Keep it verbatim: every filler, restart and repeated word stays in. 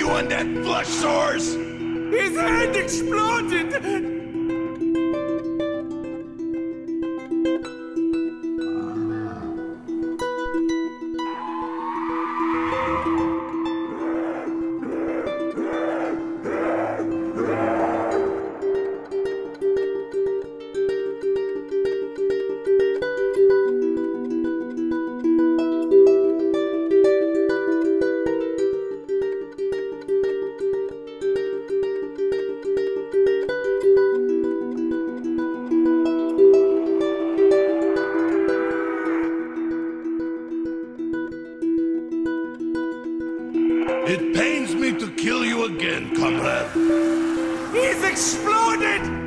you and that flush source? His hand exploded! It pains me to kill you again, comrade. He's exploded!